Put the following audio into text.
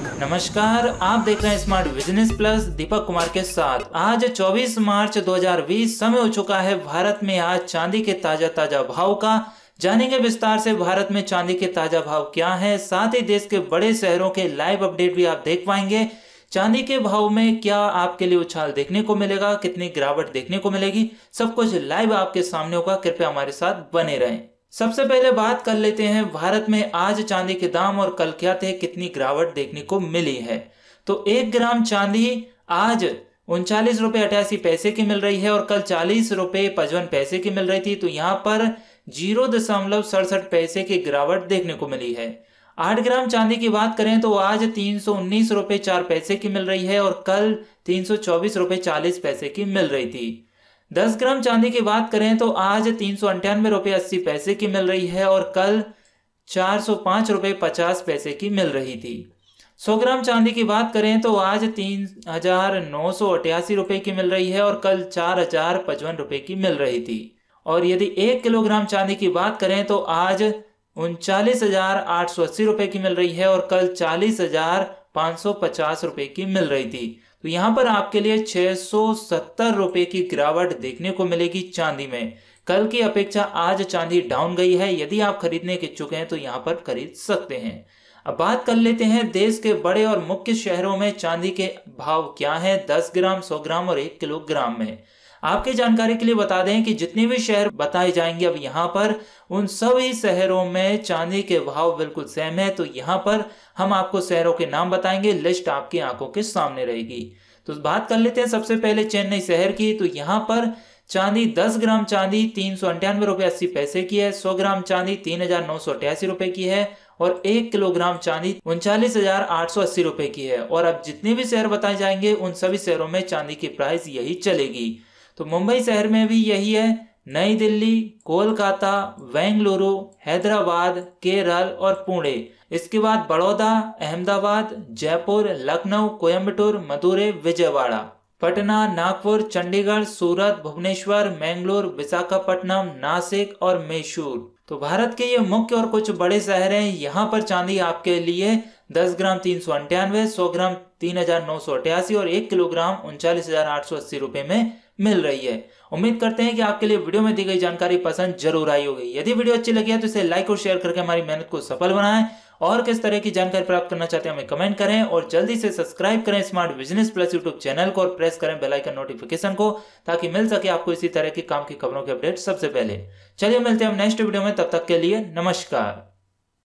नमस्कार, आप देख रहे हैं smart business plus Deepak Kumar के साथ। आज 24 मार्च 2020 समय हो चुका है भारत में आज चांदी के ताजा भाव का। जानेंगे विस्तार से भारत में चांदी के ताजा भाव क्या है, साथ ही देश के बड़े शहरों के लाइव अपडेट भी आप देख पाएंगे। चांदी के भाव में क्या आपके लिए उछाल देखने को मिलेगा, कितनी गिरावट देखने को मिलेगी, सब कुछ लाइव आपके सामने होगा। कृपया हमारे साथ बने रहें। सबसे पहले बात कर लेते हैं भारत में आज चांदी के दाम और कल क्या थे, कितनी गिरावट देखने को मिली है। तो 1 ग्राम चांदी आज 39 रुपये 88 पैसे की मिल रही है और कल 40 रुपये 55 पैसे की मिल रही थी। तो यहाँ पर 0.67 पैसे की गिरावट देखने को मिली है। 8 ग्राम चांदी की बात करें तो आज 319 रुपये 4 पैसे की मिल रही है और कल 324 रुपये 40 पैसे की मिल रही थी। 10 ग्राम चांदी की बात करें तो आज 398 रुपये 80 पैसे की मिल रही है और कल 405 रुपये 50 पैसे की मिल रही थी। 100 ग्राम चांदी की बात करें तो आज 3,988 रुपये की मिल रही है और कल 4,055 रुपये की मिल रही थी। और यदि 1 किलोग्राम चांदी की बात करें तो आज 39,880 रुपये की मिल रही है और कल 40,550 रुपये की मिल रही थी। तो यहाँ पर आपके लिए 670 रुपये की गिरावट देखने को मिलेगी चांदी में। कल की अपेक्षा आज चांदी डाउन गई है। यदि आप खरीदने के इच्छुक हैं तो यहाँ पर खरीद सकते हैं। अब बात कर लेते हैं देश के बड़े और मुख्य शहरों में चांदी के भाव क्या है 10 ग्राम, 100 ग्राम और 1 किलोग्राम में। आपकी जानकारी के लिए बता दें कि जितने भी शहर बताए जाएंगे अब यहाँ पर, उन सभी शहरों में चांदी के भाव बिल्कुल सेम है। तो यहाँ पर हम आपको शहरों के नाम बताएंगे, लिस्ट आपकी आंखों के सामने रहेगी। तो बात कर लेते हैं सबसे पहले चेन्नई शहर की। तो यहाँ पर चांदी 10 ग्राम चांदी 398 रुपये 80 पैसे की है, 100 ग्राम चांदी 3,988 रुपये की है और 1 किलोग्राम चांदी 39,880 रुपये की है। और अब जितने भी शहर बताए जाएंगे उन सभी शहरों में चांदी की प्राइस यही चलेगी। तो मुंबई शहर में भी यही है, नई दिल्ली, कोलकाता, बेंगलुरु, हैदराबाद, केरल और पुणे। इसके बाद बड़ौदा, अहमदाबाद, जयपुर, लखनऊ, कोयम्बटूर, मदुरै, विजयवाड़ा, पटना, नागपुर, चंडीगढ़, सूरत, भुवनेश्वर, मैंगलोर, विशाखापट्टनम, नासिक और मैसूर। तो भारत के ये मुख्य और कुछ बड़े शहर हैं। यहाँ पर चांदी आपके लिए 10 ग्राम 398, 100 ग्राम 3,988 और 1 किलोग्राम 39,880 रुपये में मिल रही है। उम्मीद करते हैं कि आपके लिए वीडियो में दी गई जानकारी पसंद जरूर आई होगी। यदि वीडियो अच्छी लगी है तो इसे लाइक और शेयर करके हमारी मेहनत को सफल बनाएं। और किस तरह की जानकारी प्राप्त करना चाहते हैं हमें कमेंट करें और जल्दी से सब्सक्राइब करें smart business plus YouTube channel को और प्रेस करें बेल आइकन नोटिफिकेशन को, ताकि मिल सके आपको इसी तरह की काम की खबरों के अपडेट सबसे पहले। चलिए मिलते हैं हम नेक्स्ट वीडियो में, तब तक के लिए नमस्कार।